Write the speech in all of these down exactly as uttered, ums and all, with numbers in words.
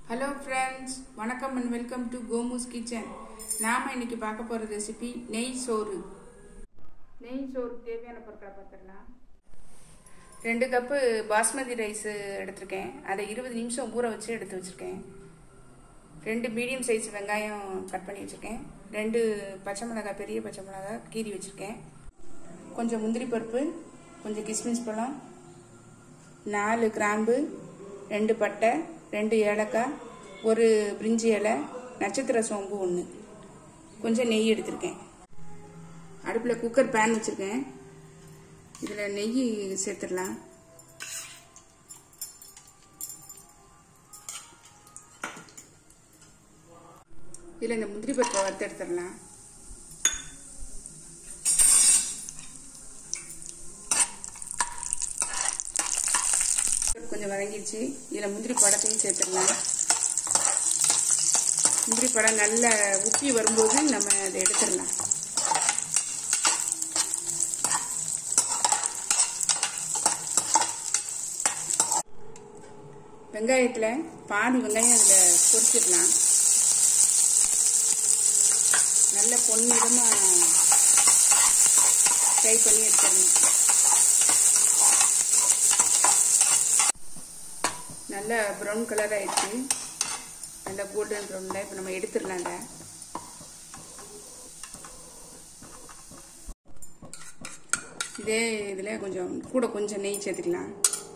Hello friends वणकम and welcome to Gomu's kitchen नाम इनकी पार्க்க போற ரெசிபி நெய் சோறு நெய் சோறு தேவையான பொருட்களை பார்த்துடலாம் ரெண்டு கப் பாஸ்மதி ரைஸ் எடுத்துர்க்கேன் அதை இருபது நிமிஷம் ஊற வச்சு எடுத்து வச்சிருக்கேன் ரெண்டு மீடியம் சைஸ் வெங்காயம் கட் பண்ணி வச்சிருக்கேன் ரெண்டு பச்சை மிளகாய் பெரிய பச்சை மிளகாய் கீறி வச்சிருக்கேன் கொஞ்சம் முந்திரி பருப்பு கொஞ்சம் கிஸ்மிஸ் பழம் நாலு கிராம்பு ரெண்டு பட்டை ரெண்டு ஏலக்காய் ஒரு பிரிஞ்சி இலை நட்சத்திர சோம்பு ஒன்று கொஞ்சம் நெய் எடுத்துருக்கேன் அடுப்பில் குக்கர் பேன் வச்சுருக்கேன் இதில் நெய் சேர்த்துடலாம் இதில் இந்த முந்திரி பருப்பை வறுத்து எடுத்துடலாம் கொஞ்சம் வதங்கிடுச்சு இதில் முந்திரி பழத்தையும் சேர்த்துடலாம் முந்திரி பழம் நல்லா உப்பி வரும்போது நம்ம அதை எடுத்துடலாம் வெங்காயத்தில் பாதி வெங்காயம் அதில் பொரிச்சிடலாம் நல்ல பொன்னிறமாக ஃப்ரை பண்ணி எடுத்துடணும் நல்லா ப்ரௌன் கலர் ஆயிடுச்சு நல்லா கோல்டன் ப்ரௌனில் இப்போ நம்ம எடுத்துடலாங்க இதே இதில் கொஞ்சம் கூட கொஞ்சம் நெய் சேர்த்துக்கலாம்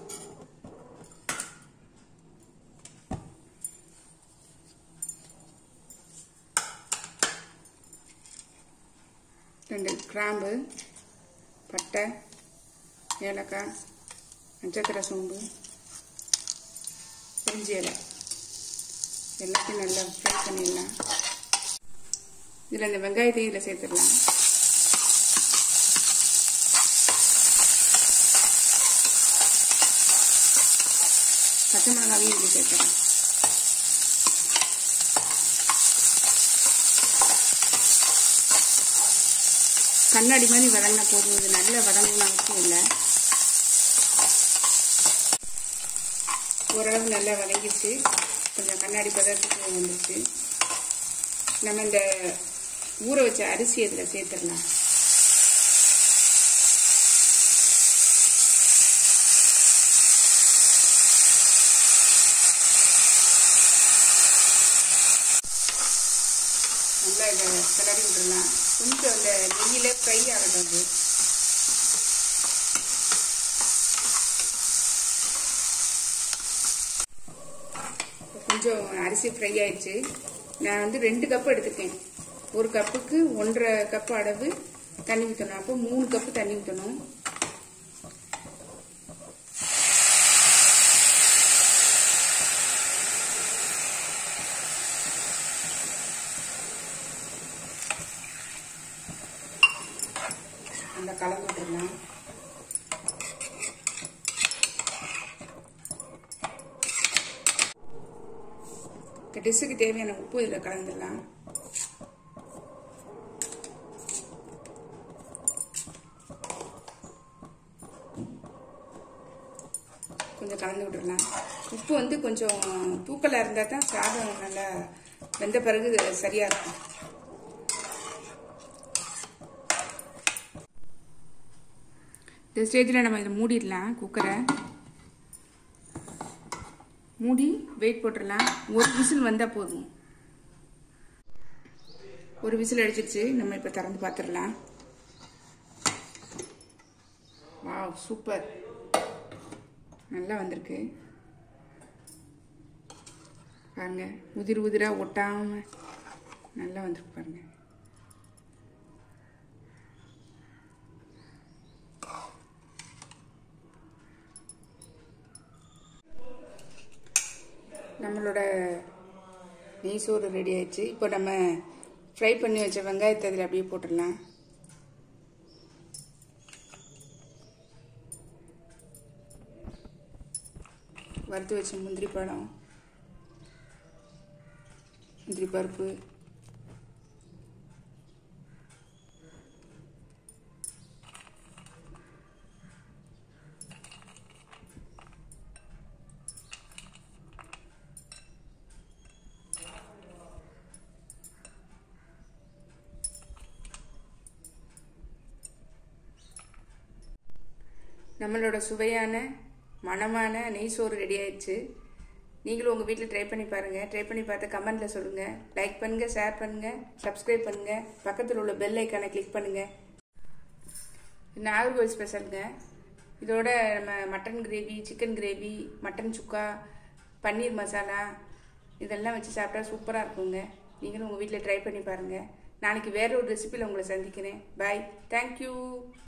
ரெண்டு கிராம்பு பட்டை ஏலக்காய் நட்சத்திர சோம்பு பிரிஞ்சி இலை எல்லாத்தையும் நல்லா ஃப்ரை பண்ணிடலாம் இதில் இந்த வெங்காயத்தையும் இதில் சேர்த்துடலாம் பச்சை மிளகாவையும் இதில் சேர்த்துடலாம் கண்ணாடி மாதிரி வதங்கினா போதும் இது நல்ல வதங்கணும் அவசியம் இல்லை ஓரளவு நல்லா வதங்கிடுச்சு கொஞ்சம் கண்ணாடி பதத்துக்கு வந்துடுச்சு நம்ம இந்த ஊற வச்ச அரிசி அதில் சேர்த்துடலாம் நல்லா இதை கிளறி விட்டுடலாம் கொஞ்சம் அந்த நெய்யில ஃப்ரை ஆகட்டும் கொஞ்சம் அரிசி ஃப்ரை ஆயிடுச்சு நான் வந்து ரெண்டு கப் எடுத்துக்கேன் ஒரு கப்புக்கு ஒன்றரை கப் அளவு தண்ணி ஊற்றணும் அப்போ மூணு கப்பு தண்ணி ஊற்றணும் அந்த கலந்து விட்டுடலாம் டிஷ்ஷுக்கு தேவையான உப்பு இதில் கலந்துடலாம் கொஞ்சம் கலந்து விட்டுடலாம் உப்பு வந்து கொஞ்சம் தூக்கலாக இருந்தால் தான் சாதம் நல்லா வெந்த பிறகு சரியாக இருக்கும் இந்த ஸ்டேஜில் நம்ம இதை மூடிடலாம் குக்கரை மூடி வெயிட் போட்டுடலாம் ஒரு விசில் வந்தால் போதும் ஒரு விசில் அடிச்சிருச்சு நம்ம இப்போ திறந்து பார்த்துடலாம் வாவ் சூப்பர் நல்லா வந்திருக்கு பாருங்க உதிர் உதிராக ஒட்டாமல் நல்லா வந்திருக்கு பாருங்க நம்மளோட நெய் சோறு ரெடி ஆயிடுச்சு இப்போ நம்ம ஃப்ரை பண்ணி வச்ச வெங்காயத்தை அதில் அப்படியே போட்டுடலாம் வறுத்து வச்ச முந்திரி பழம் முந்திரி பருப்பு நம்மளோட சுவையான மணமான நெய் சோறு ரெடி ஆயிடுச்சு. நீங்களும் உங்கள் வீட்டில் ட்ரை பண்ணி பாருங்கள். ட்ரை பண்ணி பார்த்து கமெண்ட்டில் சொல்லுங்கள். லைக் பண்ணுங்கள், ஷேர் பண்ணுங்கள், சப்ஸ்கிரைப் பண்ணுங்கள், பக்கத்தில் உள்ள பெல் ஐக்கானை கிளிக் பண்ணுங்கள். நாகர்கோவில் ஸ்பெஷலுங்க. இதோட நம்ம mutton gravy, chicken gravy, mutton sukka, paneer masala இதெல்லாம் வச்சு சாப்பிட்டா சூப்பராக இருக்குங்க. நீங்களும் உங்கள் வீட்டில் ட்ரை பண்ணி பாருங்கள். நாளைக்கு வேறு ஒரு ரெசிபியில் உங்களை சந்திக்கிறேன். பாய். தேங்க்யூ.